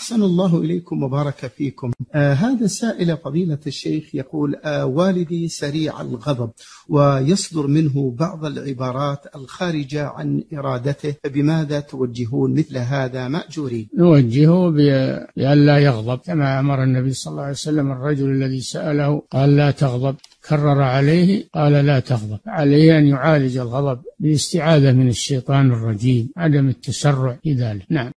أحسن الله إليكم وبارك فيكم. هذا سائل فضيلة الشيخ يقول: والدي سريع الغضب ويصدر منه بعض العبارات الخارجة عن إرادته، فبماذا توجهون مثل هذا مأجورين؟ نوجهه بأن لا يغضب، كما أمر النبي صلى الله عليه وسلم الرجل الذي سأله قال لا تغضب، كرر عليه قال لا تغضب. عليه أن يعالج الغضب بالاستعاذة من الشيطان الرجيم، عدم التسرع في ذلك. نعم.